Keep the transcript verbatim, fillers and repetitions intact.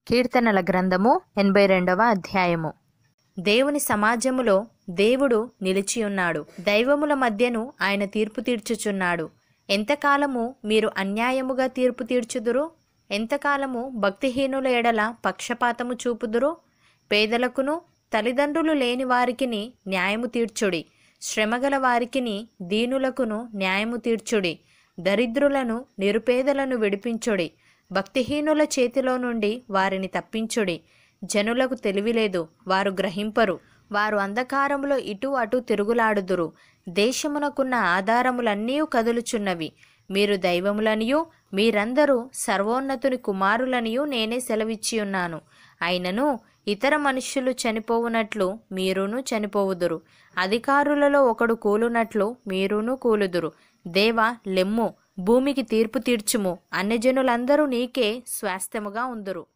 కీర్తనల గ్రంథము ఎనభై రెండవ అధ్యాయము. దేవుని సమాజములో దేవుడు నిలిచియున్నాడు. దైవముల మధ్యను ఆయన తీర్పు తీర్చుచున్నాడు. ఎంతకాలము మీరు అన్యాయముగా తీర్పు తీర్చుదురు? ఎంతకాలము భక్తిహీనుల ఎడల పక్షపాతము చూపుదురు? పేదలకును తల్లిదండ్రులు లేని వారికిని న్యాయము తీర్చుడి. శ్రమగల వారికిని దీనులకును న్యాయము తీర్చుడి. దరిద్రులను నిరుపేదలను విడిపించుడి. భక్తిహీనుల చేతిలో నుండి వారిని తప్పించుడి. జనులకు తెలివిలేదు, వారు గ్రహింపరు. వారు అంధకారములో ఇటు అటు తిరుగులాడుదురు. దేశమునకున్న ఆధారములన్నీ కదులుచున్నవి. మీరు దైవములనియు మీరందరూ సర్వోన్నతుని కుమారులనియు నేనే సెలవిచ్చియున్నాను. అయినను ఇతర మనుష్యులు చనిపోవునట్లు మీరును చనిపోవుదురు. అధికారులలో ఒకడు కూలునట్లు మీరును కూలుదురు. దేవా, లెమ్ము, భూమికి తీర్పు తీర్చుము. అన్యజనులందరూ నీకే స్వాస్థ్యముగా ఉందురు.